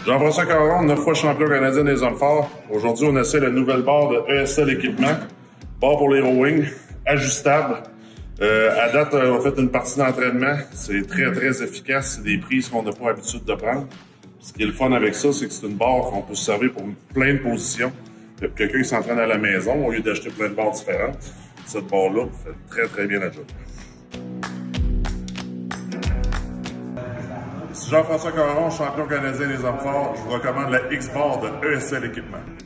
Jean-François Caron, 9 fois champion canadien des hommes forts. Aujourd'hui, on essaie la nouvelle barre de ESL Équipement. Barre pour les rowing, ajustable. À date, on a fait une partie d'entraînement. C'est très, très efficace. C'est des prises qu'on n'a pas l'habitude de prendre. Ce qui est le fun avec ça, c'est que c'est une barre qu'on peut se servir pour plein de positions. Quelqu'un qui s'entraîne à la maison, au lieu d'acheter plein de barres différentes, cette barre-là fait très, très bien la job. Jean-François Caron, champion canadien des hommes forts, je vous recommande la X-Bar de ESL Équipement.